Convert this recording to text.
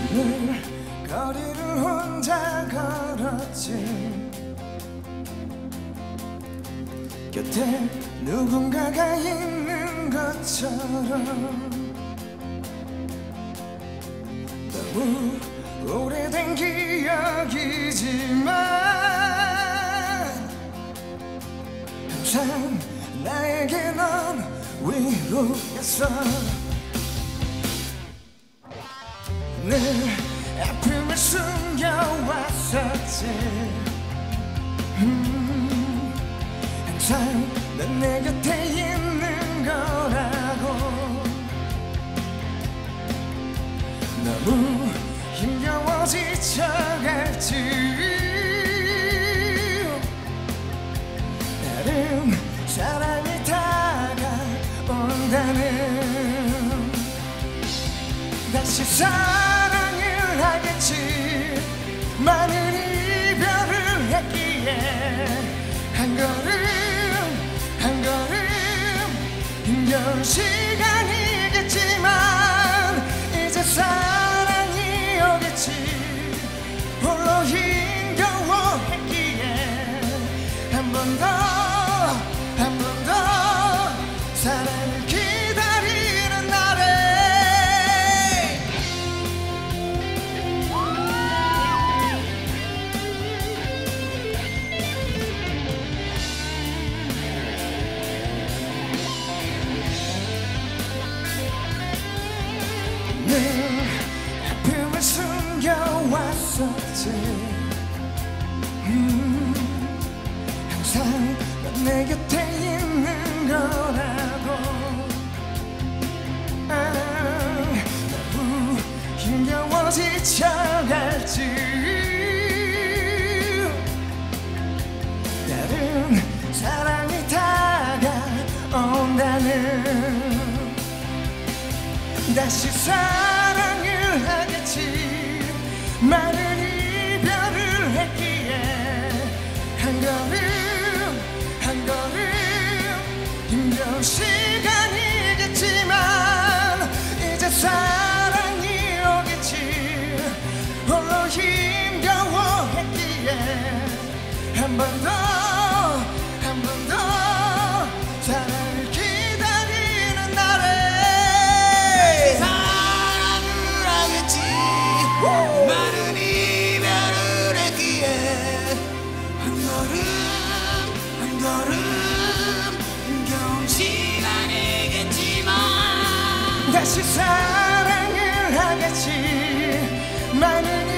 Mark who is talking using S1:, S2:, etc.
S1: 늘 거리를 혼자 걸었지. 곁에 누군가가 있는 것처럼. 너무 오래된 기억이지만 항상 나에게 넌 위로였어. 늘 아픔을 숨겨왔었지. 항상 넌 내 곁에 있는 거라고. 너무 힘겨워 지쳐갈지. 다른 사랑이 다가온다는. 다시 사랑을 하겠지. 많은 이별을 했기에 한 걸음 한 걸음 힘겨운 시간이겠지만 이제 사랑이 오겠지. 홀로 힘겨워했기에 한 번 더 한 번 더 사랑을 기다리는 날에. 늘 아픔을 숨겨왔었지. 항상 넌 내 곁에 있는 거라고. 너무 힘겨워 지쳐갈지. 다른 사랑이 다가온다는. 다시 사랑을 하겠지. 많은 이별을 했기에 한 걸음 한 걸음 힘겨운 시간이겠지만 이제 사랑이 오겠지. 홀로 힘겨워했기에 한 번 더 한 번 더 사랑을 기다리는 날에.
S2: 사랑을 하겠지. 많은 이별을 했기에 한 걸음 한 걸음 힘겨운 시간이겠지만
S1: 다시 사랑을 하겠지. 많은